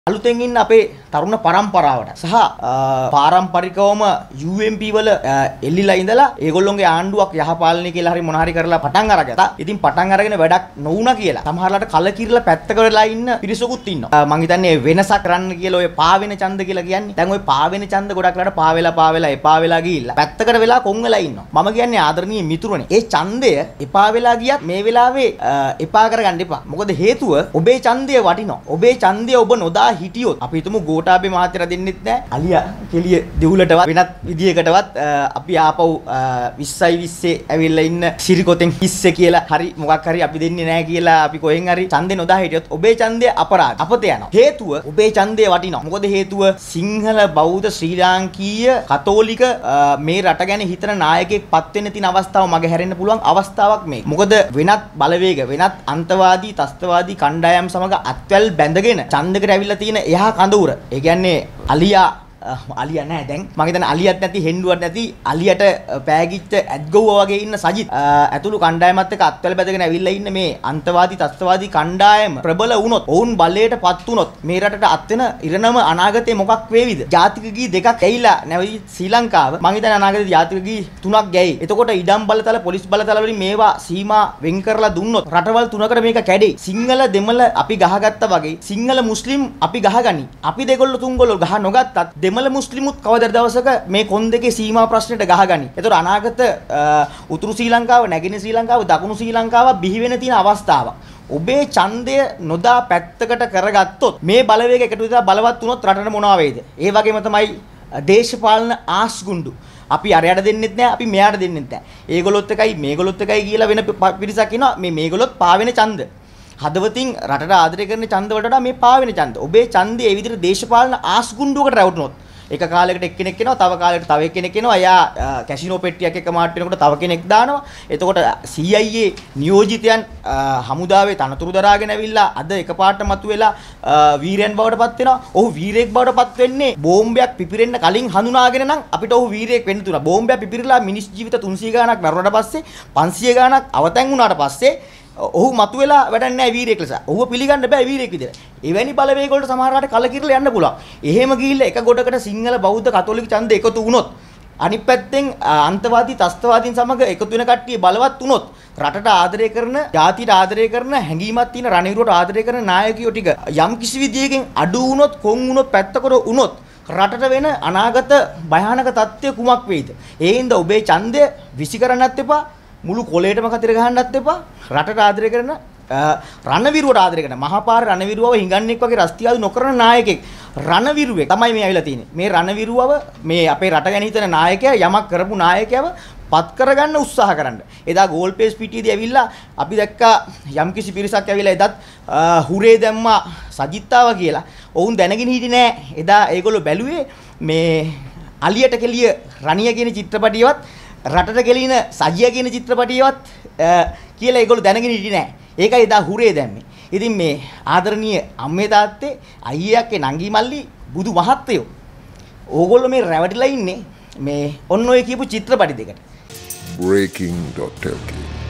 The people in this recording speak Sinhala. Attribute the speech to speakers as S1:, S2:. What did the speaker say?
S1: අලුතෙන් ඉන්න අපේ තරුණ පරම්පරාවට සහ පාරම්පරිකවම UMP වල එල්ලිලා ඉඳලා ඒගොල්ලොන්ගේ ආණ්ඩුවක් යහපාලනය කියලා හරි මොන හරි කරලා පටන් අරගත්තා. ඉතින් පටන් අරගෙන වැඩක් නොවුණා කියලා සමහරලාට කලකිරලා පැත්තක වෙලා ඉන්න පිරිසකුත් ඉන්නවා. මං හිතන්නේ වෙනසක් කරන්න කියලා ඔය පාවෙන ඡන්ද කියලා කියන්නේ. දැන් ඔය පාවෙන ඡන්ද ගොඩක් වෙලාට පාවෙලා එපා වෙලා ගිහිල්ලා පැත්තකට වෙලා කොන් වෙලා ඉන්නවා. මම කියන්නේ ආදරණීය මිතුරනේ. ඒ ඡන්දය එපා වෙලා ගියත් මේ වෙලාවේ එපා කරගන්න එපා. මොකද හේතුව ඔබේ ඡන්දය වටිනවා. ඔබේ ඡන්දය ඔබ නොදා හිටියොත් අපි හිතමු ගෝඨාභය මහත්තයා දෙන්නෙත් නැහැ අලියා කෙලිය දෙවුලටවත් වෙනත් විදියකටවත් අපි ආපහු 20යි 20 ඇවිල්ලා ඉන්න සිරිකොතෙන් 20 කියලා හරි මොකක් හරි අපි දෙන්නේ නැහැ කියලා අපි කොහෙන් හරි ඡන්දේ නොදා හිටියොත් ඔබේ ඡන්දය අපරාධ අපත යනවා හේතුව ඔබේ ඡන්දය වටිනවා මොකද හේතුව සිංහල බෞද්ධ ශ්‍රී ලාංකීය කතෝලික මේ රට ගැන හිතන නායකයෙක් පත් වෙන්න තියෙන අවස්ථාව මග හැරෙන්න පුළුවන් අවස්ථාවක් මේක මොකද වෙනත් බලවේග වෙනත් අන්තවාදී ත්‍ස්තවාදී කණ්ඩායම් සමග අත්වැල් බැඳගෙන ඡන්දකට ඇවිල්ලා තියෙන එහා කඳවුර ඒ කියන්නේ අලියා නෑ දැන් මම හිතන්නේ අලියත් නැති හෙන්ඩුවක් නැති අලියට පෑගිච්ච ඇත්ගොව්වා වගේ ඉන්න සජිත් ඇතුළු කණ්ඩායමත් එක්ක අත්වැල් බැඳගෙන ඇවිල්ලා ඉන්න මේ අන්තවාදී ත්‍ස්තවාදී කණ්ඩායම ප්‍රබල වුණොත් ඔවුන් බලයටපත් වුණොත් මේ රටට අත්වෙන ඉරණම අනාගතේ මොකක් වේවිද ජාතික ගී දෙකක් ඇවිල්ලා නැවි ශ්‍රී ලංකාව මම හිතන්නේ අනාගතේ ජාතික ගී තුනක් ගැයි එතකොට ඉඩම් බලතල පොලිස් බලතල වලින් මේවා සීමා වෙන් කරලා දුන්නොත් රටවල් තුනකට මේක කැඩේ සිංහල දෙමළ අපි ගහගත්තා වගේ සිංහල මුස්ලිම් අපි ගහගනි අපි දෙගොල්ලෝ තුන්ගොල්ලෝ ගහ නොගත්තත් දෙමළ මුස්ලිමුත් කවදාද දවසක මේ කොන් දෙකේ සීමා ප්‍රශ්නෙට ගහගනි. ඒතර අනාගත උතුරු ශ්‍රී ලංකාව, නැගෙනහිර ශ්‍රී ලංකාව, දකුණු ශ්‍රී ලංකාව බිහි වෙන තියෙන අවස්ථාවක්. ඔබේ ඡන්දය නොදා පැත්තකට කරගත්තොත් මේ බලවේග එකතු වෙලා බලවත් වුණොත් රටට මොනවා වෙයිද? ඒ වගේම තමයි දේශපාලන ආස්ගුණ්ඩු. අපි අරයට දෙන්නෙත් නැහැ, අපි මෙයාට දෙන්නෙත් නැහැ. ඒගොල්ලොත් එකයි මේගොල්ලොත් එකයි කියලා වෙන පිරිසක් ඉන්නවා. මේගොල්ලොත් පාවෙන ඡන්ද. හදවතින් රටට ආදරය කරන ඡන්ද වලට මේ පාවෙන ඡන්ද. ඔබේ ඡන්දය ඒ විදිහට දේශපාලන ආස්ගුණ්ඩුවකට රැවටුනොත් එක කාලයකට එක්කෙනෙක් එනවා, තව කාලයකට තව එක්කෙනෙක් එනවා. එයා කැසිනෝ පෙට්ටියක් එක මාට් වෙනකොට තව කෙනෙක් දානවා. එතකොට CIA නියෝජිතයන් හමුදාවේ තනතුරු දරාගෙන ඇවිල්ලා අද එකපාරට මතුවෙලා වීරයන් බවට පත් වෙනවා. ඔහු වීරයෙක් බවට පත් වෙන්නේ බෝම්බයක් පිපිරෙන්න කලින් හඳුනාගෙන නම් අපිට ඔහු වීරයෙක් වෙන්න තුනා. බෝම්බයක් පිපිරලා මිනිස් ජීවිත 300 ගාණක් මැරුණාට පස්සේ 500 ගාණක් අවතැන් වුණාට පස්සේ ඔහු මතුවෙලා වැඩක් නැහැ වීරයෙක් ලෙස. ඔහුව පිළිගන්න බෑ වීරයෙක් විදිහට. එවැනි බලවේග වලට සමහරවිට කලකිරලා යන්න පුළුවන්. එහෙම ගිහිල්ලා එක ගොඩකට සිංහල බෞද්ධ කතෝලික ඡන්ද එකතු වුණොත් අනිත් පැත්තෙන් අන්තවාදී ත්‍ස්තවාදීන් සමග එකතු වෙන කට්ටිය බලවත් වුණොත් රටට ආදරය කරන, ජාතියට ආදරය කරන, හැඟීමක් තියෙන රණවිරුවට ආදරය කරන නායකයෝ ටික යම් කිසි විදියකින් අඩු වුණොත්, කොන් වුණොත්, පැත්තකට වුණොත් රටට වෙන අනාගත භයානක තත්ත්වය කුමක් වෙයිද? ඒ හින්දා ඔබේ ඡන්දය විසි කරන්නත් එපා. මුළු කොලේටම කතර ගහන්නත් එපා. රටට ආදරය කරන රණවිරුවට ආදරය කරන මහපාර රණවිරුවව හිඟන්නෙක් වගේ රස්තියාදු නොකරන නායකයෙක් රණවිරුවෙක් තමයි මේ ඇවිල්ලා තියෙන්නේ. මේ රණවිරුවව මේ අපේ රට ගැන හිතන නායකයා යමක් කරපු නායකයව පත් කරගන්න උත්සාහ කරන්න. එදා ගෝල් පේස් පිටියේදී ඇවිල්ලා අපි දැක්කා යම්කිසි පිරිසක් ඇවිල්ලා එදත් හුරේ දැම්මා සජිත්තාව කියලා. ඔවුන් දැනගෙන හිටියේ නෑ. එදා ඒගොල්ලෝ බැලුවේ මේ අලියට කෙලිය රණිය කියන චිත්‍රපටියවත් රටට ගෙලින සජිය කියන චිත්‍රපටියවත් කියලා ඒගොල්ලෝ දැනගෙන හිටියේ නෑ. ඒකයි එදා හුරේ දැම්මේ. ඉතින් මේ ආදරණීය අම්මේ තාත්තේ අයියාගේ නංගි මල්ලි බුදු මහත්තයෝ ඕගොල්ලෝ මේ රැවටිලා ඉන්නේ මේ ඔන්න ඔය කියපු චිත්‍රපටි දෙකට.
S2: breaking.lk